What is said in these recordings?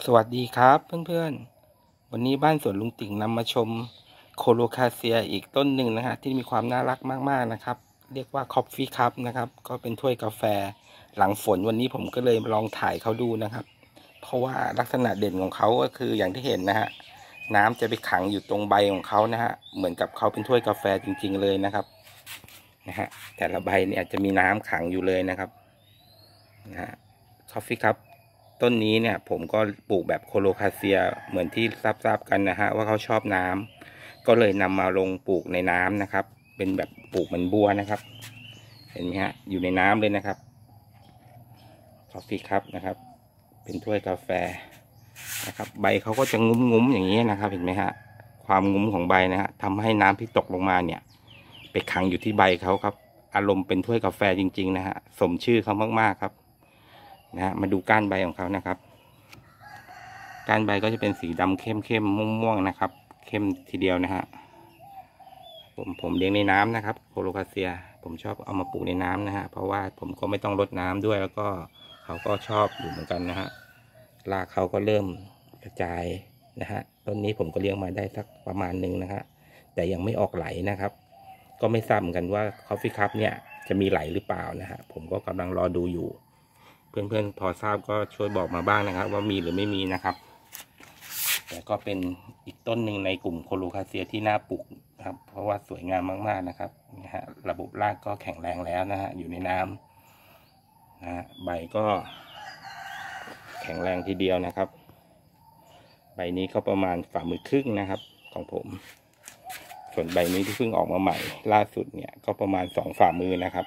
สวัสดีครับเพื่อนๆวันนี้บ้านสวนลุงติ่งนำมาชมโคโลคาเซียอีกต้นหนึ่งนะฮะที่มีความน่ารักมากๆนะครับเรียกว่าคอฟฟี่คัพนะครับก็เป็นถ้วยกาแฟหลังฝนวันนี้ผมก็เลยลองถ่ายเขาดูนะครับเพราะว่าลักษณะเด่นของเขาก็คืออย่างที่เห็นนะฮะน้ำจะไปขังอยู่ตรงใบของเขานะฮะเหมือนกับเขาเป็นถ้วยกาแฟจริงๆเลยนะครับแต่ละใบเนี่ยจะมีน้ำขังอยู่เลยนะครับนะฮะคอฟฟี่คัพต้นนี้เนี่ยผมก็ปลูกแบบโคโลคาเซียเหมือนที่ทราบกันนะฮะว่าเขาชอบน้ำก็เลยนำมาลงปลูกในน้ำนะครับเป็นแบบปลูกเหมือนบัวนะครับเห็นไหมฮะอยู่ในน้ำเลยนะครับคอฟฟี่คัพนะครับเป็นถ้วยกาแฟนะครับใบเขาก็จะงุ้มๆอย่างนี้นะครับเห็นไหมฮะความงุ้มของใบนะฮะทำให้น้ำที่ตกลงมาเนี่ยไปขังอยู่ที่ใบเขาครับอารมณ์เป็นถ้วยกาแฟจริงๆนะฮะสมชื่อเขามากๆครับนะฮะมาดูก้านใบของเขานะครับก้านใบก็จะเป็นสีดำเข้มๆม่วงๆนะครับเข้มทีเดียวนะฮะผมเลี้ยงในน้ำนะครับโคโลคาเซียผมชอบเอามาปลูกในน้ำนะฮะเพราะว่าผมก็ไม่ต้องรดน้ำด้วยแล้วก็เขาก็ชอบอยู่เหมือนกันนะฮะรากเขาก็เริ่มกระจายนะฮะต้นนี้ผมก็เลี้ยงมาได้สักประมาณหนึ่งนะฮะแต่ยังไม่ออกไหลนะครับก็ไม่ทราบเหมือนกันว่าคอฟฟี่คัพเนี่ยจะมีไหลหรือเปล่านะฮะผมก็กำลังรอดูอยู่เพื่อนๆพอทราบก็ช่วยบอกมาบ้างนะครับว่ามีหรือไม่มีนะครับแต่ก็เป็นอีกต้นหนึ่งในกลุ่มโคโลคาเซียที่น่าปลูกครับเพราะว่าสวยงามมากๆนะครับนะฮะระบบรากก็แข็งแรงแล้วนะฮะอยู่ในน้ำนะฮะใบก็แข็งแรงทีเดียวนะครับใบนี้ก็ประมาณฝ่ามือครึ่งนะครับของผมส่วนใบนี้ที่เพิ่งออกมาใหม่ล่าสุดเนี่ยก็ประมาณ2 ฝ่ามือนะครับ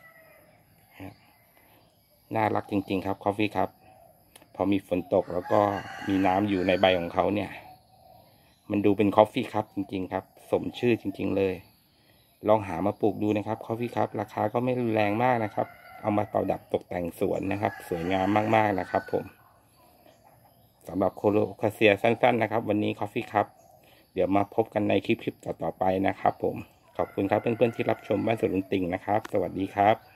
น่ารักจริงๆครับคอฟฟี่ครับพอมีฝนตกแล้วก็มีน้ำอยู่ในใบของเขาเนี่ยมันดูเป็นคอฟฟี่ครับจริงๆครับสมชื่อจริงๆเลยลองหามาปลูกดูนะครับคอฟฟี่ครับราคาก็ไม่รุนแรงมากนะครับเอามาประดับตกแต่งสวนนะครับสวยงามมากๆนะครับผมสำหรับโคโลคาเซียสั้นๆนะครับวันนี้คอฟฟี่ครับเดี๋ยวมาพบกันในคลิปต่อๆไปนะครับผมขอบคุณครับเพื่อนๆที่รับชมบ้านสวนลุงติ่งนะครับสวัสดีครับ